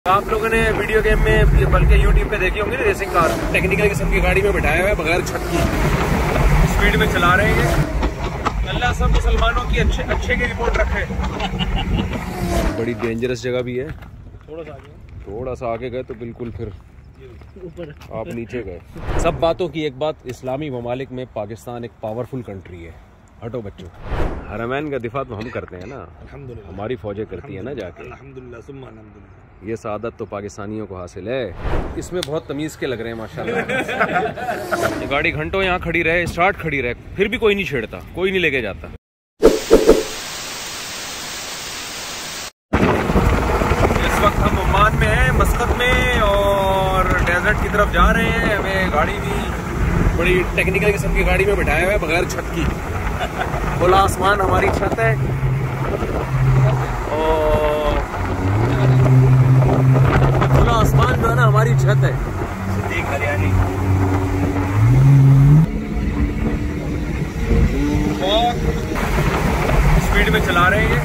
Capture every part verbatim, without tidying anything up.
आप लोगों ने वीडियो गेम में बल्कि यूट्यूब पे देखी होंगी ना रेसिंग कार, टेक्निकल किस्म की गाड़ी में बिठाया हुआ है बगैर छत की, स्पीड में चला रहे हैं। अल्लाह सब मुसलमानों की अच्छे अच्छे की रिपोर्ट रखे। बड़ी डेंजरस जगह भी है, थोड़ा सा आगे थोड़ा सा आगे गए तो बिल्कुल फिर ऊपर आप नीचे गए। सब बातों की एक बात, इस्लामी ममालिक में पाकिस्तान एक पावरफुल कंट्री है। हटो बच्चों, हरमैन का दिफा तो हम करते हैं ना, हमारी फौजें करती है ना जाके। अल्हम्दुलिल्लाह सुम्मा अल्हम्दुलिल्लाह। ये सादत तो पाकिस्तानियों को हासिल है। इसमें बहुत तमीज़ के लग रहे हैं माशाल्लाह। ये गाड़ी घंटों यहाँ खड़ी रहे, स्टार्ट खड़ी रहे, फिर भी कोई नहीं छेड़ता, कोई नहीं लेके जाता। इस वक्त हम ओमान में हैं, मस्कत में, और डेजर्ट की तरफ जा रहे हैं। हमें गाड़ी भी बड़ी टेक्निकल किस्म की गाड़ी में बिठाया हुआ है बगैर छत की। खुला आसमान हमारी छत है और खुला आसमान जो है ना हमारी छत है। देख हरियाणी बहुत स्पीड में चला रहे हैं।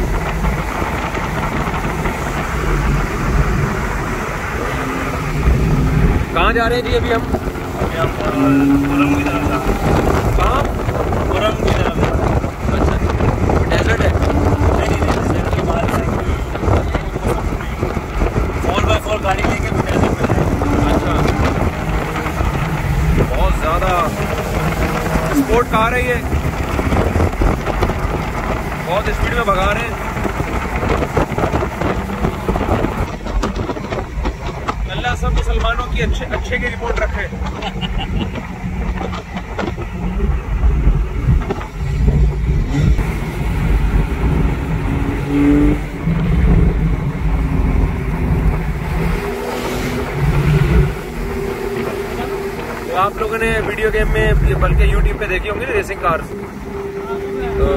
कहाँ जा रहे हैं जी अभी हम? अभी हम खुरम की तरफ जा रहे हैं। कहाँ? खुरम की तरफ। अच्छा, डेजर्ट है? नहीं नहीं नहीं, फोर बाय फोर गाड़ी लेके भी डेजर्ट में जाएंगे। अच्छा, बहुत ज़्यादा स्पोर्ट कार है ये, बहुत स्पीड में भगा रहे हैं। अल्लाह सब मुसलमानों की अच्छे अच्छे की रिपोर्ट रखे। तो आप लोगों ने वीडियो गेम में बल्कि यूट्यूब पे देखी होंगी ना रेसिंग कार, तो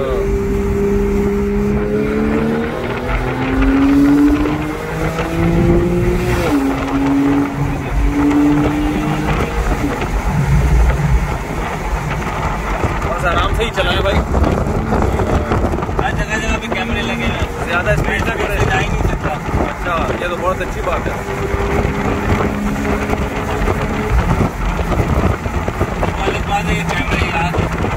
बस आराम से ही चलाएं भाई। हर जगह जगह पे कैमरे लगे हैं, ज्यादा स्पीड तक जा ही नहीं सकता। अच्छा, ये तो बहुत अच्छी बात है। ये कैमरे याद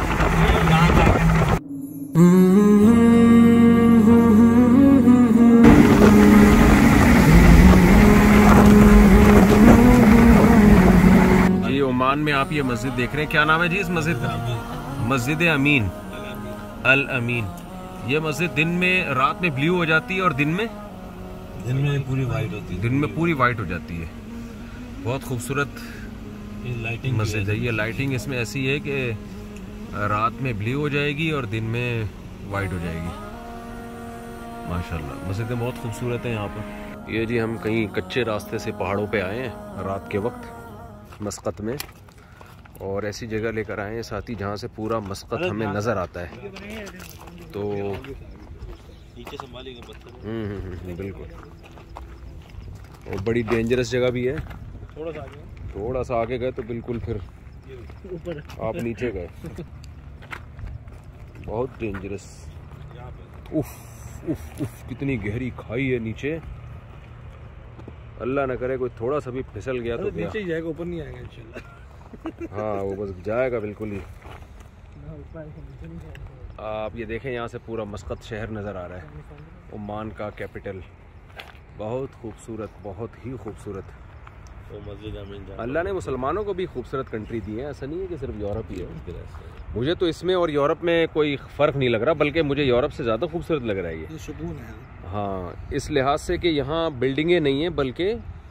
जी। ओमान में आप ये मस्जिद देख रहे हैं, क्या नाम है जी इस मस्जिद का? मस्जिद अमीन, अल अमीन। ये मस्जिद दिन में, रात में ब्लू हो जाती है और दिन में दिन में पूरी वाइट होती है। दिन में पूरी वाइट हो जाती है। बहुत खूबसूरत लाइटिंग मस्जिद है। ये लाइटिंग इसमें ऐसी है कि रात में ब्लू हो जाएगी और दिन में वाइट हो जाएगी। माशाल्लाह मस्जिदें बहुत खूबसूरत है यहाँ पर। ये जी हम कहीं कच्चे रास्ते से पहाड़ों पे आए हैं रात के वक्त मस्कत में, और ऐसी जगह लेकर आए हैं साथी जहाँ से पूरा मस्कत हमें नज़र आता है। तो नीचे संभालेंगे पत्थर। हम्म हम्म बिल्कुल, और बड़ी डेंजरस जगह भी है। थोड़ा सा आगे थोड़ा सा आगे गए तो बिल्कुल फिर ऊपर आप नीचे गए। बहुत डेंजरस। उफ उफ उफ, कितनी गहरी खाई है नीचे। अल्लाह न करे कोई थोड़ा सा भी फिसल गया तो नीचे ही जाएगा, ऊपर नहीं आएगा इंशाल्लाह। हाँ वो बस जाएगा बिल्कुल ही। आप ये देखें, यहाँ से पूरा मस्कत शहर नज़र आ रहा है, ओमान का कैपिटल। बहुत खूबसूरत, बहुत ही खूबसूरत। तो मस्जिद अमीन, अल्लाह ने मुसलमानों को भी खूबसूरत कंट्री दी है, ऐसा नहीं है कि सिर्फ यूरोप ही है। मुझे तो इसमें और यूरोप में कोई फ़र्क नहीं लग रहा, बल्कि मुझे यूरोप से ज़्यादा खूबसूरत लग रहा है ये। ये सुकून है। हाँ, इस लिहाज से कि यहाँ बिल्डिंगें नहीं हैं बल्कि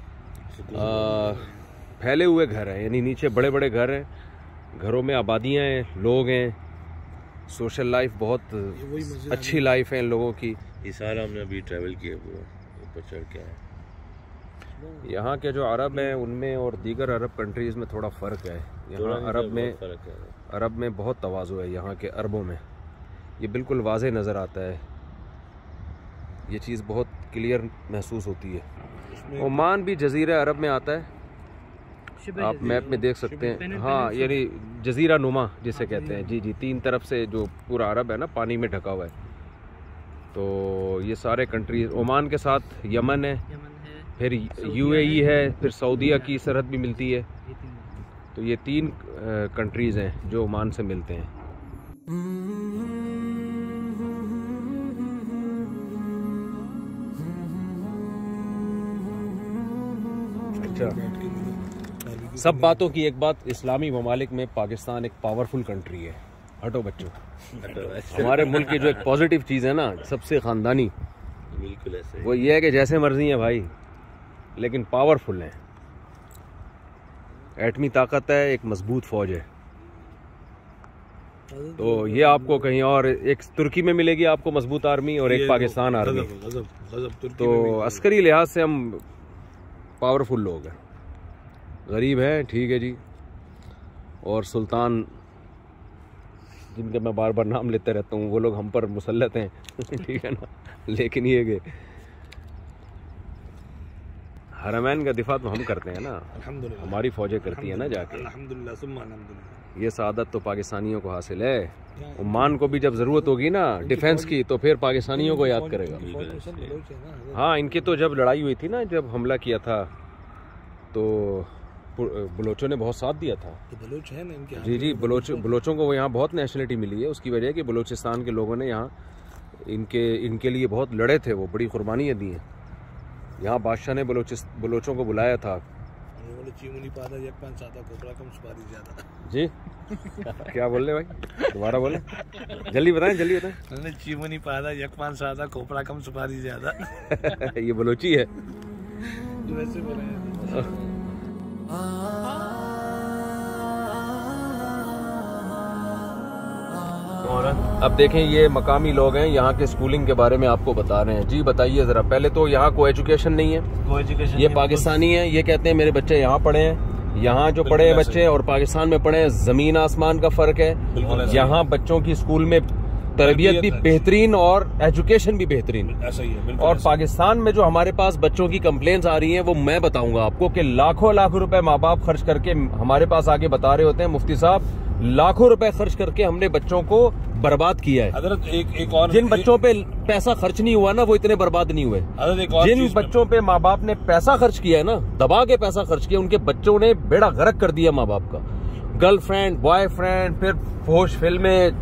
फैले हुए घर हैं, यानी नीचे बड़े बड़े घर हैं, घरों में आबादियाँ हैं, लोग हैं, सोशल लाइफ बहुत अच्छी लाइफ है इन लोगों की। ये सारा हमने अभी ट्रैवल किया पूरा, ऊपर चढ़ के आए। यहाँ के जो अरब हैं उनमें और दीगर अरब कंट्रीज़ में थोड़ा फ़र्क है। यहाँ अरब में अरब में बहुत तवाज़ु है, यहाँ के अरबों में ये बिल्कुल वाज़े नज़र आता है। ये चीज़ बहुत क्लियर महसूस होती है। ओमान भी जज़ीरा अरब में आता है, आप मैप में देख सकते हैं। हाँ, यानी जज़ीरा नुमा जिसे कहते हैं। जी जी, तीन तरफ से जो पूरा अरब है ना पानी में ढका हुआ है। तो ये सारे कंट्रीज, ओमान के साथ यमन है, फिर यूएई है, फिर सऊदीया की सरहद भी मिलती है। तो ये तीन कंट्रीज़ हैं जो ओमान से मिलते हैं। अच्छा, सब बातों की एक बात, इस्लामी ममालिक में पाकिस्तान एक पावरफुल कंट्री है। हटो बच्चों, हमारे मुल्क की जो एक पॉजिटिव चीज़ है ना, सबसे ख़ानदानी, बिल्कुल ऐसे वो ये है कि जैसे मर्जी है भाई, लेकिन पावरफुल है, एटमी ताकत है, एक मजबूत फौज है। तो ये आपको कहीं और, एक तुर्की में मिलेगी आपको मजबूत आर्मी और एक पाकिस्तान आर्मी। तो अस्करी लिहाज से हम पावरफुल लोग हैं। गरीब है ठीक है जी, और सुल्तान जिनका मैं बार बार नाम लेते रहता हूँ वो लोग हम पर मुसल्लत हैं ठीक है ना। लेकिन ये कि हरमैन का दिफा तो हम करते हैं ना, हमारी फौजें करती हैं ना जाके। ये सादत तो पाकिस्तानियों को हासिल है। ओमान को भी जब ज़रूरत होगी ना डिफेंस की तो फिर पाकिस्तानियों को याद करेगा। हाँ, इनकी तो जब लड़ाई हुई थी ना, जब हमला किया था तो बलोचों ने बहुत साथ दिया था। तो बलोच है ना इनके, जी जी, बलोच बलोचों को यहाँ बहुत नेशनलिटी मिली है। उसकी वजह है कि बलोचिस्तान के लोगों ने यहाँ इनके इनके लिए बहुत लड़े थे, वो बड़ी कुर्बानियाँ दी हैं। यहाँ बादशाह ने बलोचिस बलोचों को बुलाया था। जी क्या बोल रहे भाई, दोबारा बोले, जल्दी बताएं जल्दी बताएं। चीमुनी पादा यकमान सादा खोपड़ा कम सुपारी ज्यादा ये बलोची है। वैसे बोले अब देखें, ये मकामी लोग हैं, यहाँ के स्कूलिंग के बारे में आपको बता रहे हैं। जी बताइए जरा। पहले तो यहाँ को एजुकेशन नहीं है, को एजुकेशन ये पाकिस्तानी है, ये कहते हैं मेरे बच्चे यहाँ पढ़े हैं। यहाँ जो पढ़े हैं बच्चे और पाकिस्तान में पढ़े हैं, जमीन आसमान का फर्क है। यहाँ बच्चों की स्कूल में तरबियत भी बेहतरीन और एजुकेशन भी बेहतरीन। ऐसा ही है। और पाकिस्तान में जो हमारे पास बच्चों की कंप्लेंट्स आ रही हैं वो मैं बताऊंगा आपको कि लाखों लाखों रुपए माँ बाप खर्च करके हमारे पास आके बता रहे होते हैं, मुफ्ती साहब लाखों रुपए खर्च करके हमने बच्चों को बर्बाद किया है। हजरत एक एक और जिन बच्चों पे पैसा खर्च नहीं हुआ ना वो इतने बर्बाद नहीं हुए। एक और जिन बच्चों पे माँ बाप ने पैसा खर्च किया है ना, दबा के पैसा खर्च किया, उनके बच्चों ने बेड़ा गर्क कर दिया माँ बाप का। गर्लफ्रेंड, बॉयफ्रेंड, फिर फोश फिल्में,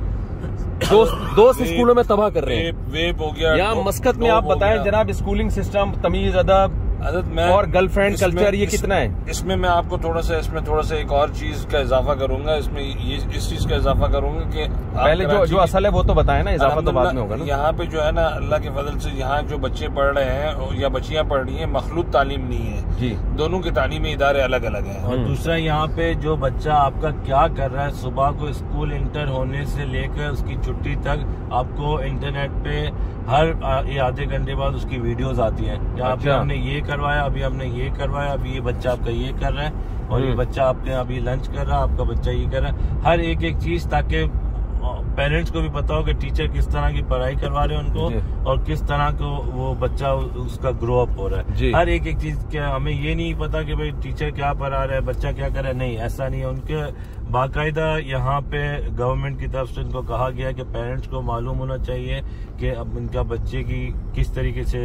दोस्त दोस्त स्कूलों में तबाह कर रहे हैं। वेब हो गया। यहाँ मस्कत में आप बताएं जनाब, स्कूलिंग सिस्टम, तमीज, अदब और गर्लफ्रेंड कल्चर, ये कितना है? इसमें मैं आपको थोड़ा सा इसमें थोड़ा सा एक और चीज का इजाफा करूंगा। इसमें ये इस चीज का इजाफा करूंगा कि पहले जो जो असल है वो तो बताएं ना, इजाफा तो बाद में होगा ना। यहाँ पे जो है ना, अल्लाह के फजल से यहाँ जो बच्चे पढ़ रहे हैं या बच्चियां पढ़ रही हैं, मखलूत तालीम नहीं है जी, दोनों के तालीमी इदारे अलग अलग हैं। और दूसरा यहाँ पे जो बच्चा आपका क्या कर रहा है, सुबह को स्कूल इंटर होने से लेकर उसकी छुट्टी तक आपको इंटरनेट पे हर आधे घंटे बाद उसकी वीडियोस आती हैं। या अभी हमने ये करवाया, अभी हमने ये करवाया, अभी ये बच्चा आपका ये कर रहा है और ये बच्चा आपके अभी लंच कर रहा है, आपका बच्चा ये कर रहा है। हर एक एक चीज, ताकि पेरेंट्स को भी पता हो कि टीचर किस तरह की पढ़ाई करवा रहे हैं उनको और किस तरह को वो बच्चा उसका ग्रो अप हो रहा है। हर एक एक चीज, क्या हमें ये नहीं पता कि भाई टीचर क्या पढ़ा रहा है, बच्चा क्या कर रहा है, नहीं, ऐसा नहीं है। उनके बाकायदा यहाँ पे गवर्नमेंट की तरफ से इनको कहा गया कि पेरेंट्स को मालूम होना चाहिए कि अब इनका बच्चे की किस तरीके से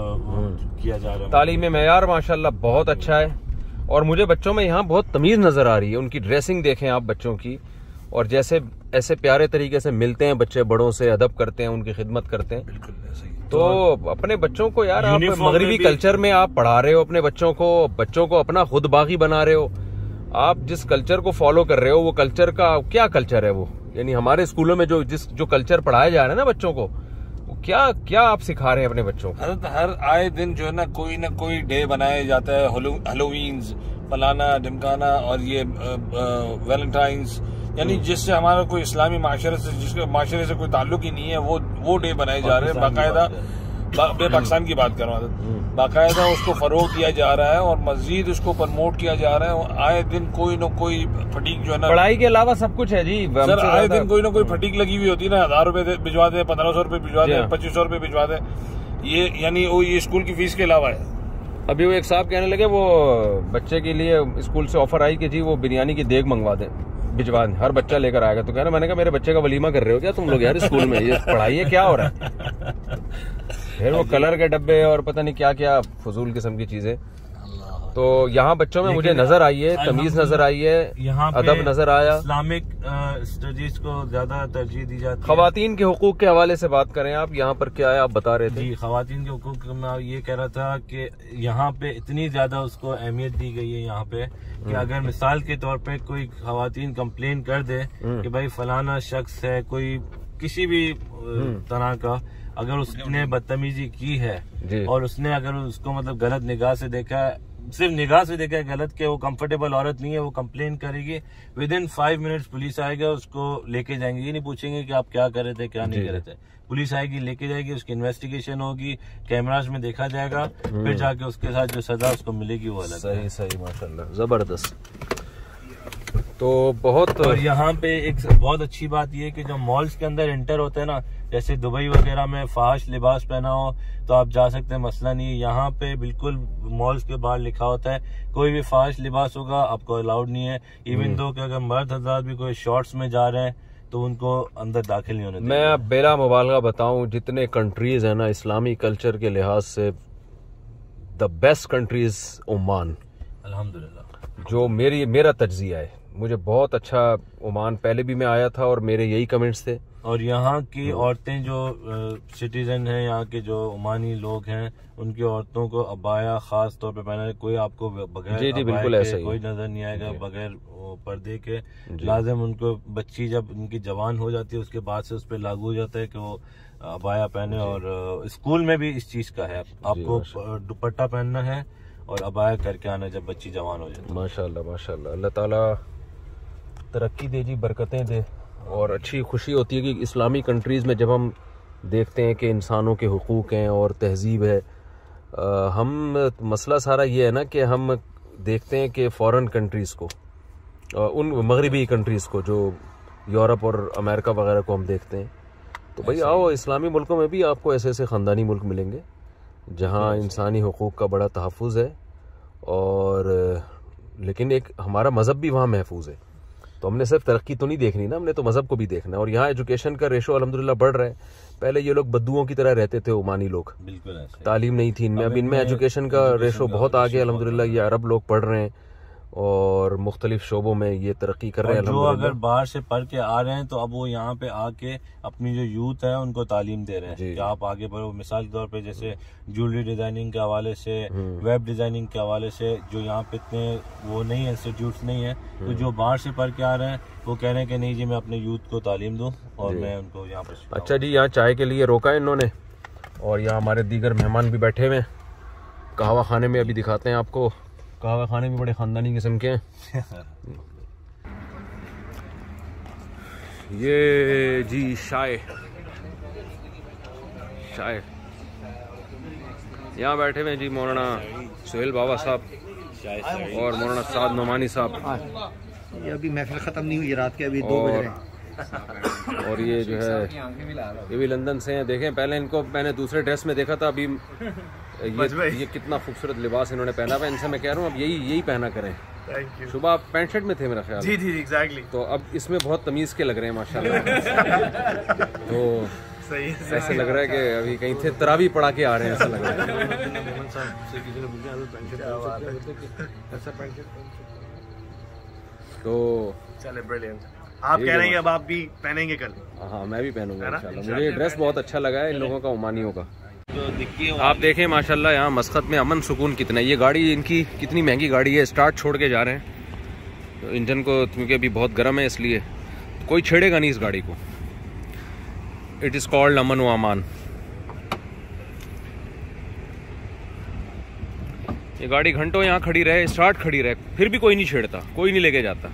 किया जा रहा है। तालीम मेयार माशाल्लाह बहुत अच्छा है और मुझे बच्चों में यहाँ बहुत तमीज नजर आ रही है। उनकी ड्रेसिंग देखें आप बच्चों की, और जैसे ऐसे प्यारे तरीके से मिलते हैं बच्चे बड़ों से, अदब करते हैं, उनकी खिदमत करते हैं। बिल्कुल ऐसे ही। तो अपने बच्चों को यार आप मगरिबी कल्चर में आप पढ़ा रहे हो अपने बच्चों को, बच्चों को अपना खुद बागी बना रहे हो। आप जिस कल्चर को फॉलो कर रहे हो वो कल्चर का क्या कल्चर है वो, यानी हमारे स्कूलों में जो जिस जो कल्चर पढ़ाया जा रहा है ना बच्चों को, वो क्या क्या आप सिखा रहे हैं अपने बच्चों को? हर, हर आए दिन जो है ना कोई ना कोई डे बनाया जाता है, हेलोवीन्स, फलाना ढिमकाना और ये वैलेंटाइंस, यानी जिससे हमारा कोई इस्लामी माशरे से जिसके माशरे से कोई ताल्लुक ही नहीं है, वो वो डे बनाए जा रहे हैं। बाकायदा मैं पाकिस्तान की बात कर रहा हूँ, बाकायदा उसको फरोग दिया जा रहा है और मजीद उसको प्रमोट किया जा रहा है। आए दिन कोई न कोई फटीक जो है ना, पढ़ाई के अलावा सब कुछ है जी सर, आए दिन कोई ना कोई फटीक लगी हुई होती है ना, हजार रुपए भिजवा दे, पंद्रह सौ रुपए भिजवा दे, पच्चीस सौ रुपए भिजवा दे, ये यानी वो ये स्कूल की फीस के अलावा है। अभी वो एक साहब कहने लगे वो बच्चे के लिए स्कूल से ऑफर आई कि जी वो बिरयानी की देग मंगवा दें, भिजवा दें, हर बच्चा लेकर आएगा। तो कह रहा, मैंने कहा मेरे बच्चे का वलीमा कर रहे हो क्या तुम लोग यार स्कूल में, ये पढ़ाई है क्या हो रहा है? फिर वो कलर के डब्बे और पता नहीं क्या क्या फजूल किस्म की चीजें। तो यहाँ बच्चों में मुझे नजर आई है, तमीज नजर आई है, यहाँ अदब नजर आया। इस्लामिक स्टडीज को ज्यादा तरजीह दी जाती है। खवातीन के हुकूक के हवाले से बात करें आप, यहाँ पर क्या है आप बता रहे थे? जी, खवातीन के हुकूक मैं ये कह रहा था कि यहाँ पे इतनी ज्यादा उसको अहमियत दी गई है यहाँ पे कि अगर मिसाल के तौर पे कोई खवातीन कंप्लेन कर दे कि भाई फलाना शख्स है कोई किसी भी तरह का, अगर उसने बदतमीजी की है और उसने अगर उसको मतलब गलत निगाह से देखा है, सिर्फ निगाह से देखा है गलत के वो कंफर्टेबल औरत नहीं है, वो कंप्लेन करेगी, within five minutes police आएगा, उसको लेके जाएंगे। ये नहीं पूछेंगे कि आप क्या कर रहे थे क्या नहीं कर रहे थे। पुलिस आएगी, लेके जाएगी, उसकी इन्वेस्टिगेशन होगी, कैमराज में देखा जाएगा, फिर जाके उसके साथ जो सजा उसको मिलेगी वो अलग। सही सही, माशाल्लाह, जबरदस्त। तो बहुत और यहाँ पे एक बहुत अच्छी बात ये है कि जो मॉल्स के अंदर एंटर होते हैं ना, जैसे दुबई वगैरह में फाहश लिबास पहना हो तो आप जा सकते हैं, मसला नहीं है। यहाँ पे बिल्कुल मॉल्स के बाहर लिखा होता है कोई भी फाहश लिबास होगा आपको अलाउड नहीं है। इवन दो कि अगर मर्द हजरात भी कोई शॉर्ट्स में जा रहे हैं तो उनको अंदर दाखिल नहीं होने देंगे। मैं अब बेला मुबालगा बताऊं, जितने कंट्रीज है ना इस्लामी कल्चर के लिहाज से, द बेस्ट कंट्रीज ओमान अल्हम्दुलिल्लाह, जो मेरी मेरा तज्जिया है। मुझे बहुत अच्छा ओमान, पहले भी मैं आया था और मेरे यही कमेंट्स थे। और यहाँ की औरतें जो सिटीजन हैं, यहाँ के जो ओमानी लोग हैं, उनकी औरतों को अबाया खास तौर पे पहना, कोई आपको बगैर जी जी बिल्कुल ऐसा ही कोई नजर नहीं आएगा, बगैर पर्दे के। लाजिम उनको बच्ची जब उनकी जवान हो जाती है उसके बाद से उस पर लागू हो जाता है कि वो अबाया पहने। और स्कूल में भी इस चीज का है, आपको दुपट्टा पहनना है और अबाया करके आना जब बच्ची जवान हो जाती है। माशाल्लाह माशाल्लाह, अल्लाह ताला तरक्की दे जी, बरकतें दे। और अच्छी खुशी होती है कि इस्लामी कंट्रीज़ में जब हम देखते हैं कि इंसानों के हुकूक हैं और तहजीब है, आ, हम मसला सारा ये है ना कि हम देखते हैं कि फ़ॉरेन कंट्रीज़ को, आ, उन मगरबी कंट्रीज़ को जो यूरोप और अमेरिका वगैरह को हम देखते हैं, तो भाई आओ इस्लामी मुल्कों में भी आपको ऐसे ऐसे ख़ानदानी मुल्क मिलेंगे जहाँ इंसानी हुकूक का बड़ा तहफ़्फ़ुज़ है। और लेकिन एक हमारा मज़हब भी वहाँ महफूज है। तो हमने सिर्फ तरक्की तो नहीं देखनी ना, हमने तो मज़हब को भी देखना है। और यहाँ एजुकेशन का रेशो अल्हम्दुलिल्लाह बढ़ रहा है। पहले ये लोग बद्दुओं की तरह रहते थे ओमानी लोग, बिल्कुल ऐसे, तालीम नहीं थी इनमें। अब इनमें एजुकेशन का रेशो बहुत आ गया अल्हम्दुलिल्लाह। ये अरब लोग पढ़ रहे हैं और मुख्तलिफ शोबों में ये तरक्की कर रहे हैं। जो अगर बाहर से पढ़ के आ रहे हैं तो अब वो यहाँ पे आके अपनी जो यूथ है उनको तालीम दे रहे हैं कि आप आगे बढ़ो। मिसाल के तौर पे जैसे ज्वेलरी डिजाइनिंग के हवाले से, वेब डिजाइनिंग के हवाले से, जो यहाँ पे इतने वो नहीं है, इंस्टीट्यूट नहीं है, तो जो बाहर से पढ़ के आ रहे हैं वो कह रहे हैं कि नहीं जी मैं अपने यूथ को तालीम दूँ और मैं उनको यहाँ पर। अच्छा जी, यहाँ चाय के लिए रोका है इन्होंने और यहाँ हमारे दीगर मेहमान भी बैठे हुए हैं। कहवा खाने में अभी दिखाते हैं आपको, कहवा खाने भी बड़े खानदानी किस्म के हैं। ये जी शाय शाय यहाँ बैठे हुए हैं जी मौलाना सुहेल बाबा साहब और मौलाना साद नोमानी साहब। ये अभी महफिल ख़त्म नहीं हुई रात के, अभी दो बज रहे हैं। और ये जो है ये भी लंदन से हैं। देखें, पहले इनको मैंने दूसरे ड्रेस में देखा था, अभी ये ये कितना खूबसूरत लिबास इन्होंने पहना हुआ है। इनसे मैं कह रहा हूँ अब यही यही पहना करें। सुबह आप पैंट शर्ट में थे मेरा ख्याल। जी जी एग्जैक्टली। तो अब इसमें बहुत तमीज़ के लग रहे हैं माशाल्लाह। तो सही है, ऐसे लग रहा है कि अभी कहीं थे तरावी पढ़ा के आ रहे हैं, ऐसा लग रहा है। तो चले ब्रिलियंट। आप कह रहे हैं अब आप भी पहनेंगे कल? हाँ मैं भी पहनूंगा इंशाल्लाह। मुझे ये ड्रेस बहुत अच्छा लगा है इन लोगों का, ओमानियों का। आप देखें माशाल्लाह यहाँ मस्कत में अमन सुकून कितना है। ये गाड़ी इनकी कितनी महंगी गाड़ी है, स्टार्ट छोड़ के जा रहे हैं तो इंजन को, क्योंकि अभी बहुत गर्म है इसलिए कोई छेड़ेगा नहीं इस गाड़ी को। इट इज़ कॉल्ड अमन व अमान। ये गाड़ी घंटों यहाँ खड़ी रहे, स्टार्ट खड़ी रहे, फिर भी कोई नहीं छेड़ता, कोई नहीं लेके जाता।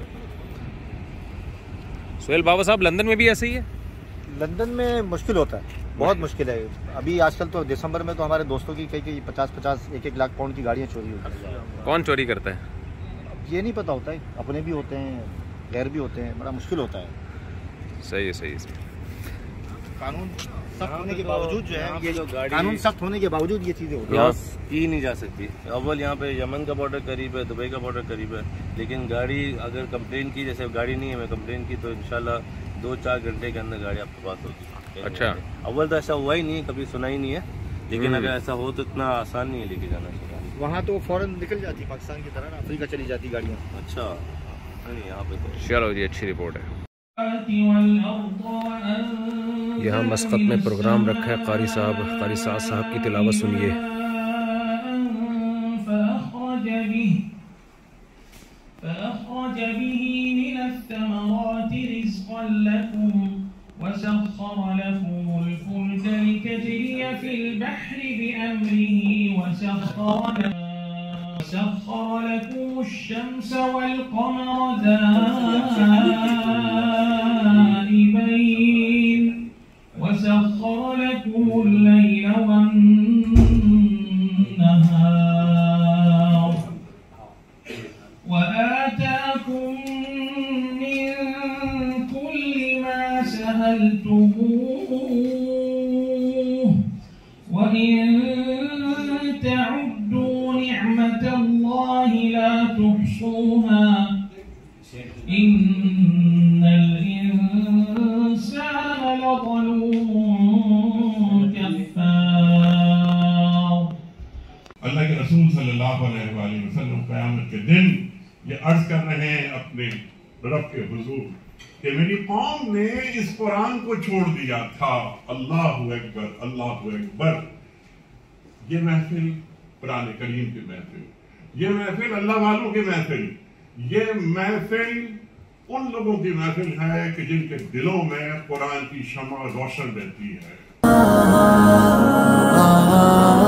सुहेल बाबा साहब, लंदन में भी ऐसे ही है? लंदन में मुश्किल होता है, बहुत मुश्किल है। अभी आजकल तो दिसंबर में तो हमारे दोस्तों की कई कई पचास पचास एक एक लाख पाउंड की गाड़ियाँ चोरी होती हैं। कौन चोरी करता है ये नहीं पता होता है, अपने भी होते हैं गैर भी होते हैं, बड़ा मुश्किल होता है। सही है, सही है। कानून सख्त होने के बावजूद जो है ये कानून सख्त होने के बावजूद ये चीज़ें होती यहाँ की नहीं जा सकती। अव्वल यहाँ पे यमन का बॉर्डर करीब है, दुबई का बॉर्डर करीब है, लेकिन गाड़ी अगर कंप्लेन की, जैसे गाड़ी नहीं है मैं कंप्लेन की, तो इंशाल्लाह दो चार घंटे के अंदर गाड़ी आपके पास होगी। अच्छा, अव्वल तो ऐसा हुआ ही नहीं है, कभी सुना ही नहीं है, लेकिन अगर ऐसा हो तो इतना आसान नहीं है लेके जाना चाहिए। वहाँ तो फौरन निकल जाती पाकिस्तान की तरह ना, अफ्रीका चली जाती गाड़ियाँ। अच्छा नहीं, यहाँ पे तो चलो जी, अच्छी रिपोर्ट है। यहाँ मस्कत में प्रोग्राम रखा है, कारी साहब कारी साहब साहब की तिलावत सुनिए। وسخر لكم الفلك لتجري في البحر بأمره وسخر لكم الشمس والقمر دائبين وسخر لكم الليل والنهار وآتاكم من كل ما سألتموه وإن تعدوا نعمة الله لا تحصوها إن الإنسان لظلوم كفار। अल्लाह के रसूल सल्लल्लाहु अलैहि वसल्लम क़यामत के दिन ये अर्ज कर रहे हैं अपने रब के हुजूर कि मेरी कौम ने इस कुरान को छोड़ दिया था। अल्लाहु अकबर अल्लाहु अकबर। ये महफिल कुरान करीम की महफिल, ये महफिल अल्लाह वालों की महफिल, ये महफिल उन लोगों की महफिल है कि जिनके दिलों में कुरान की शमा रोशन रहती है।